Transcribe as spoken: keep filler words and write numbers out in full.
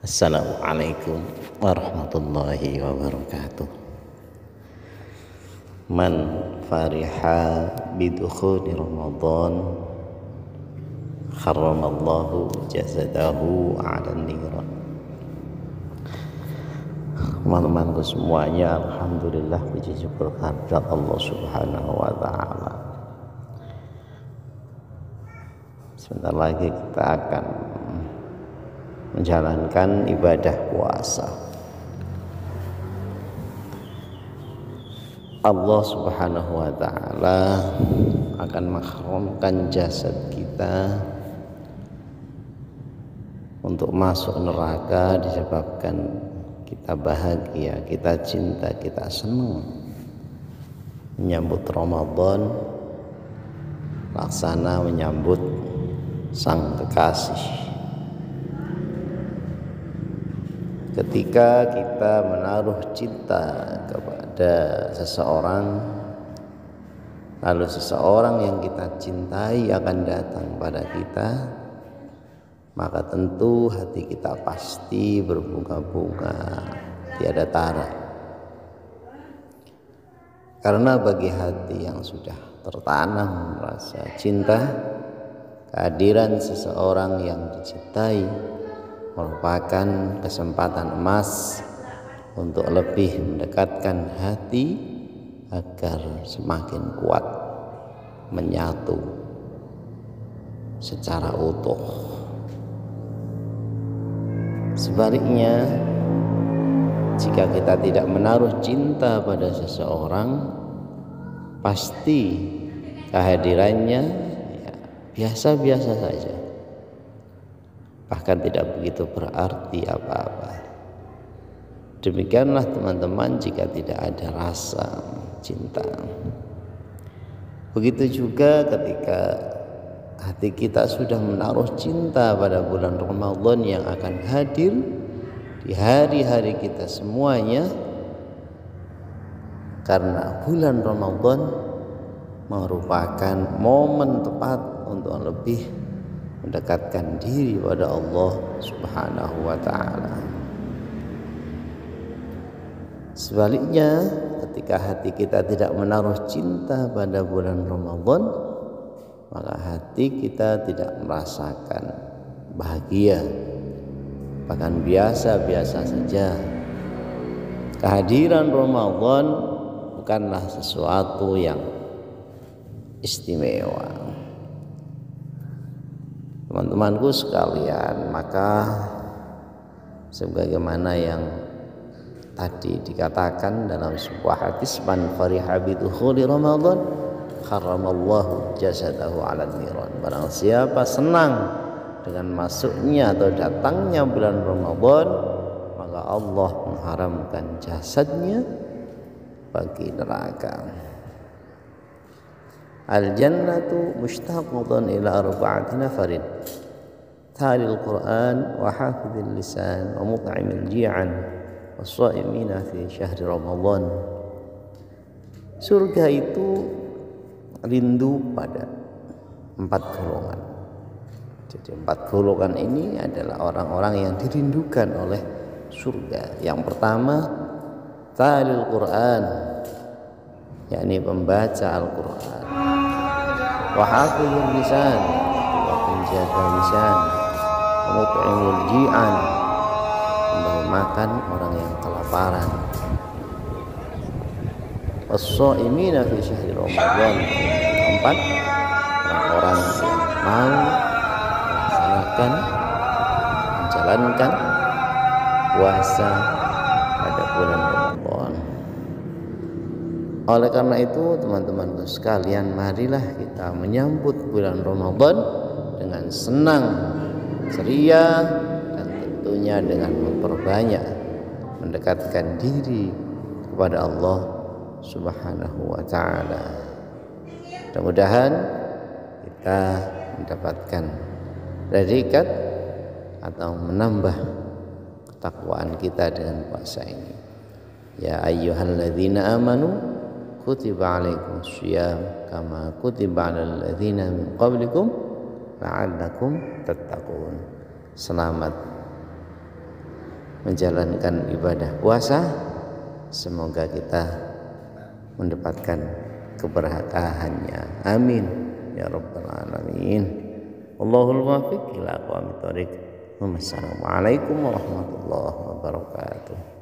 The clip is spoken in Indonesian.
Assalamualaikum warahmatullahi wabarakatuh. Man fariha bidukhuli Ramadan harramallahu jasadahu 'alan niran. Teman-temanku semuanya, alhamdulillah, puji syukur kehadirat Allah Subhanahu wa taala. Sebentar lagi kita akan menjalankan ibadah puasa. Allah Subhanahu wa taala akan mahramkan jasad kita untuk masuk neraka disebabkan kita bahagia, kita cinta, kita senang menyambut Ramadan, laksana menyambut sang kekasih. Ketika kita menaruh cinta kepada seseorang, lalu seseorang yang kita cintai akan datang pada kita, maka tentu hati kita pasti berbunga-bunga, tiada tara. Karena bagi hati yang sudah tertanam rasa cinta, kehadiran seseorang yang dicintai merupakan kesempatan emas untuk lebih mendekatkan hati agar semakin kuat menyatu secara utuh. Sebaliknya, jika kita tidak menaruh cinta pada seseorang, pasti kehadirannya ya, biasa-biasa saja, bahkan tidak begitu berarti apa-apa. Demikianlah teman-teman jika tidak ada rasa cinta. Begitu juga ketika hati kita sudah menaruh cinta pada bulan Ramadan yang akan hadir di hari-hari kita semuanya, karena bulan Ramadan merupakan momen tepat untuk lebih mendekatkan diri pada Allah Subhanahu wa taala. Sebaliknya, ketika hati kita tidak menaruh cinta pada bulan Ramadan, maka hati kita tidak merasakan bahagia, bahkan biasa-biasa saja. Kehadiran Ramadan bukanlah sesuatu yang istimewa. Teman-temanku sekalian, maka sebagaimana yang tadi dikatakan dalam sebuah hadis, man fariha bidukhuli Ramadan haramallahu jasadahu 'alan niran. Barang siapa senang dengan masuknya atau datangnya bulan Ramadan, maka Allah mengharamkan jasadnya bagi neraka. Al-jannatu mushtaqatun ila arba'ati nafarin, talil Qur'an wa hafidhil lisan wa mut'imil ji'an wa shaimina fi syahri Ramadan. Surga itu rindu pada empat golongan. Jadi empat golongan ini adalah orang-orang yang dirindukan oleh surga. Yang pertama, talil Qur'an, yakni pembaca Al-Quran, wa hafizul lisan, wa penjaga lisan, wa mut'imul ji'an, memberi makan orang yang kelaparan, was-shaimina fi syahri Ramadan. Keempat, orang-orang yang mau melaksanakan, menjalankan puasa pada bulan Ramadan. Oleh karena itu, teman-teman sekalian, marilah kita menyambut bulan Ramadan dengan senang, ceria, dan tentunya dengan memperbanyak mendekatkan diri kepada Allah Subhanahu wa taala. Mudah-mudahan kita mendapatkan predikat atau menambah ketakwaan kita dengan puasa ini. Ya ayyuhalladzina amanu kutiba alaikumus syiyam kama kutiba alal ladzina min qablikum la'allakum tattaqun. Selamat menjalankan ibadah puasa. Semoga kita mendapatkan keberkahannya. Amin ya rabbal alamin. Allahul muwaffiq ila aqwamit thoriq. Wassalamualaikum warahmatullahi wabarakatuh.